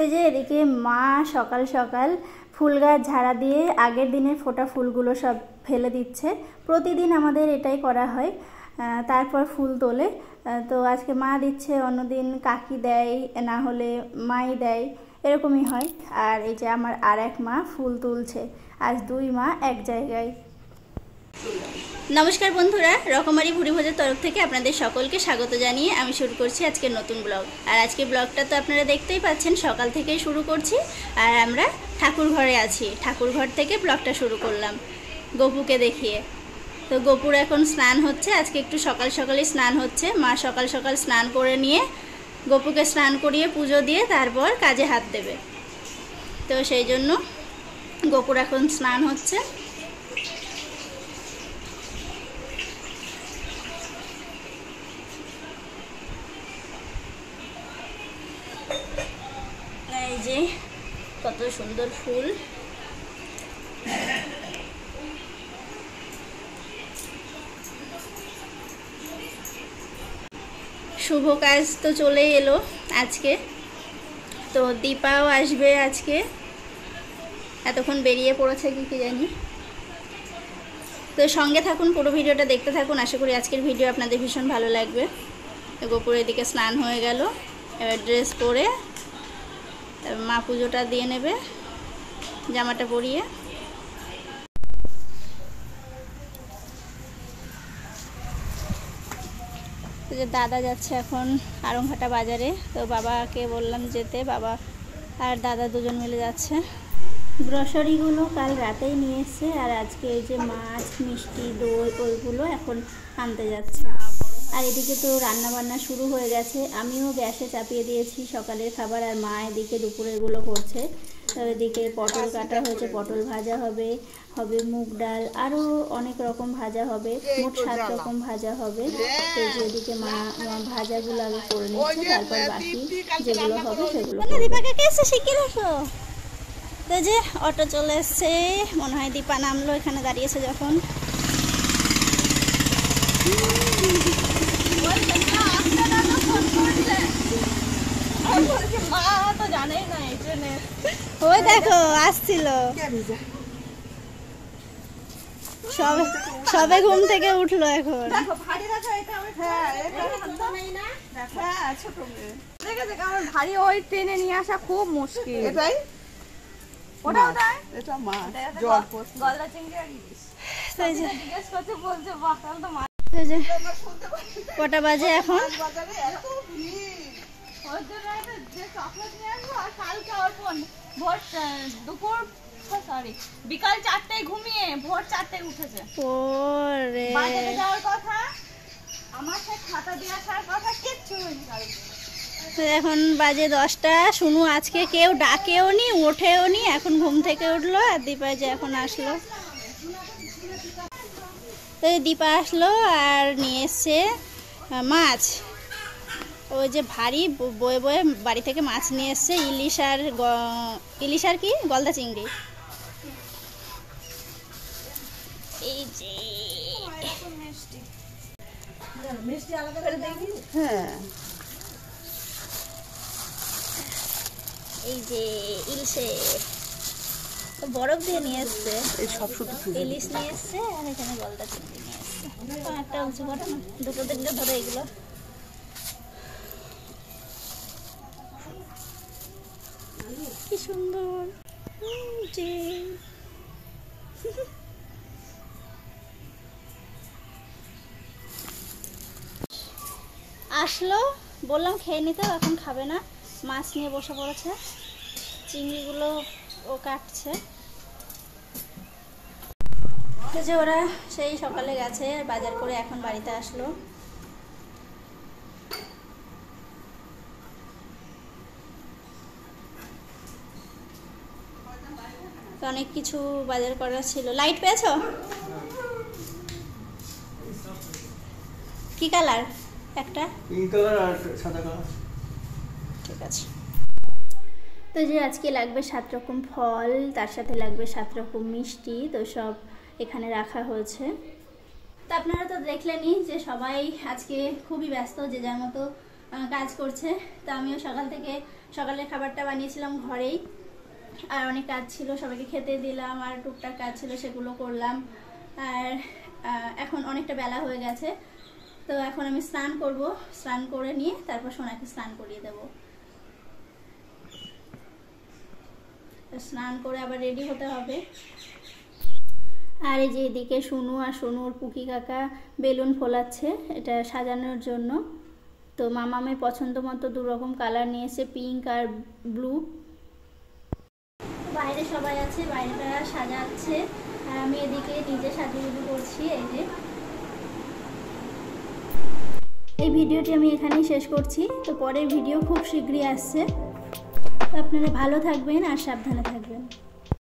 এই যে এদিকে মা সকাল সকাল ফুল গাছ ঝাড়া দিয়ে আগের দিনের ফোটা ফুলগুলো সব ফেলে দিচ্ছে। প্রতিদিন আমাদের এটাই করা হয়, তারপর ফুল তোলে। তো আজকে মা দিচ্ছে, অন্যদিন কাকি দেয়, না হলে মাই দেয়, এরকমই হয়। আর এই যে আমার আর এক মা ফুল তুলছে, আজ দুই মা এক জায়গায়। নমস্কার বন্ধুরা, রকমারি ভুরি ভোজের তরফ থেকে আপনাদের সকলকে স্বাগত জানিয়ে আমি শুরু করছি আজকের নতুন ব্লগ। আর আজকের ব্লগটা তো আপনারা দেখতেই পাচ্ছেন, সকাল থেকেই শুরু করছি। আর আমরা ঠাকুর ঘরে আছি, ঠাকুর ঘর থেকে ব্লগটা শুরু করলাম গপুকে দেখিয়ে। তো গপুর এখন স্নান হচ্ছে, আজকে একটু সকাল সকালই স্নান হচ্ছে। মা সকাল সকাল স্নান করে নিয়ে গপুকে স্নান করিয়ে পুজো দিয়ে তারপর কাজে হাত দেবে। তো সেই জন্য গপুর এখন স্নান হচ্ছে। এই যে কত সুন্দর ফুল, শুভ কাজ তো চলেই এলো আজকে। তো দীপাও আসবে আজকে, এতক্ষণ বেরিয়ে পড়েছে কি জানি। তো সঙ্গে থাকুন, পুরো ভিডিওটা দেখতে থাকুন। আশা করি আজকের ভিডিও আপনাদের ভীষণ ভালো লাগবে। গোপুরের দিকে স্নান হয়ে গেল, এবার ড্রেস পরে মা পুজোটা দিয়ে নেবে জামাটা পরিয়ে। যে দাদা যাচ্ছে এখন আরংঘাটা বাজারে, তো বাবাকে বললাম যেতে, বাবা আর দাদা দুজন মিলে যাচ্ছে। গ্রসারিগুলো কাল রাতেই নিয়ে এসছে, আর আজকে এই যে মাছ, মিষ্টি, দই ওইগুলো এখন আনতে যাচ্ছে। আর এদিকে তো রান্না বান্না শুরু হয়ে গেছে, আমিও গ্যাসে চাপিয়ে দিয়েছি সকালের খাবার, আর মা এদিকে দুপুরেরগুলো করছে। তো এদিকে পটল কাটা হয়েছে, পটল ভাজা হবে, মুগ ডাল, আরও অনেক রকম ভাজা হবে, মোট 7 রকম ভাজা হবে। তো এদিকে মা ভাজাগুলো আগে করে নিচ্ছে, তারপর বাকি যেগুলো হবে সেগুলো। দীপাকে এসে শিখিয়ে রাখো। তো যে অটো চলে এসছে, মনে হয় দীপা নামলো, এখানে দাঁড়িয়েছে যখন। ওই দেখো আসছিল, সবে ঘুম থেকে উঠলো এখন। ভারী ওই ট্রেনে নিয়ে আসা খুব মুশকিল। এটাই এটা মাছ, জল গলদা চিংড়ি আর ইলিশ। জিজ্ঞেস করতে বলছে বাহ, তাহলে তো মাছ। কটা বাজে এখন? বিকাল 4টায় ঘুমিয়ে ভোর 4টায় উঠেছে। ওরে বাজারে যাওয়ার কথা, আমার সাথে খাতা দিয়ে আসার কথা, কিচ্ছু হয়নি। এখন বাজে 10টা। শুনু আজকে কেউ ডাকেও নি, ওঠেও নি, এখন ঘুম থেকে উঠলো। আর দীপা যে এখন আসলো, তো দীপা আসলো আর নিয়ে এসছে মাছ। ওই যে ভারী বয়ে বয়ে বাড়ি থেকে মাছ নিয়ে এসছে, ইলিশ আর কি গলদা চিংড়ি। এই যে হ্যাঁ, এই যে ইলিশে বরফ দিয়ে নিয়ে এসছে, ইলিশ নিয়ে এসছে, আর এখানে গলদা চিংড়ি নিয়ে এসছে। একটা উঁচু করে না, দুটো দিকটা ধরে এগুলো। কি সুন্দর যে আসলো, বললাম খেয়ে নিতে, এখন খাবে না। মাছ নিয়ে বসে পড়েছে, চিংড়িগুলো ও কাটছে। যে ওরা সেই সকালে গেছে বাজার করে, এখন বাড়িতে আসলো। অনেক কিছু বাজার করার ছিল। লাইট পেয়েছো? কি কালার? একটা পিঙ্ক কালার আর সাদা কালার। ঠিক আছে। তো যে আজকে লাগবে 7 রকম ফল, তার সাথে লাগবে 7 রকম মিষ্টি, তো সব এখানে রাখা হয়েছে। তো আপনারা তো দেখলেনই যে সবাই আজকে খুবই ব্যস্ত, যে যার মতো কাজ করছে। তো আমিও সকাল থেকে সকালের খাবারটা বানিয়েছিলাম ঘরেই, আর অনেক কাজ ছিল, সবাইকে খেতে দিলাম, আর টুকটাক কাজ ছিল সেগুলো করলাম। আর এখন অনেকটা বেলা হয়ে গেছে, তো এখন আমি স্নান করব, স্নান করে নিয়ে তারপর সোনাকে স্নান করিয়ে দেব। স্নান করে আবার রেডি হতে হবে। আর এই যে এদিকে সোনু আর সোনুর পুকি কাকা বেলুন ফোলাচ্ছে, এটা সাজানোর জন্য। তো মামামের পছন্দ মতো 2 রকম কালার নিয়েছে, পিঙ্ক আর ব্লু। বাইরে সবাই আছে, বাইরেটা সাজাচ্ছে, আর আমি এদিকে নিজে সাজুগুজু করছি। এই যে এই ভিডিওটি আমি এখানেই শেষ করছি। তো পরের ভিডিও খুব শীঘ্রই আসছে। আপনারা ভালো থাকবেন আর সাবধানে থাকবেন।